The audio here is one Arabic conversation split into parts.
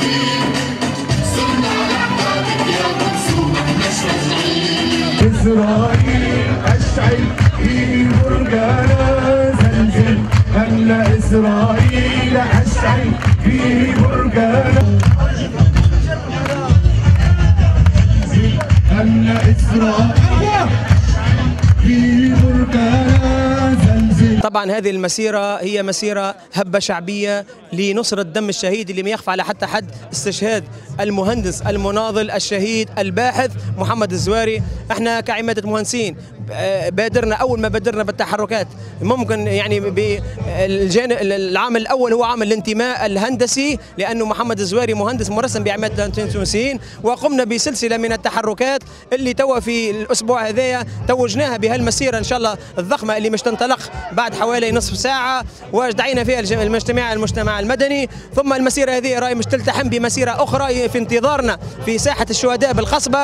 إسرائيل أشعل في بركانا زلزل، أملا إسرائيل أشعل في بركانا، أملا إسرائيل في بركانا زلزل. طبعا هذه المسيرة هي مسيرة هبة شعبية لنصرة دم الشهيد اللي ما يخفى على حتى حد، استشهاد المهندس المناضل الشهيد الباحث محمد الزواري. احنا كعمادة مهندسين بادرنا أول ما بادرنا بالتحركات، ممكن يعني العامل الأول هو عامل الانتماء الهندسي، لأنه محمد الزواري مهندس مرسم بعمادة التونسيين، وقمنا بسلسلة من التحركات اللي توا في الأسبوع هذايا توجناها بهالمسيرة إن شاء الله الضخمة اللي مش تنطلق بعد حوالي نصف ساعة، ودعينا فيها المجتمع المدني. ثم المسيرة هذه راهي مش تلتحم بمسيرة أخرى في انتظارنا في ساحة الشهداء بالقصبة.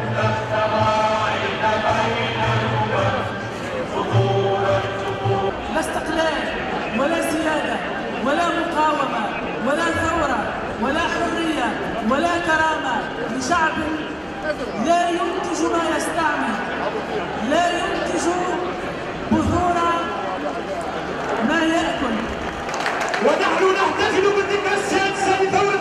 لا استقلال ولا سيادة ولا مقاومة ولا ثورة ولا حرية ولا كرامة لشعب لا ينتج ما يستعمل، لا ينتج بذور ما يأكل. ونحن نحتفل بالذكرى السادسة لثورة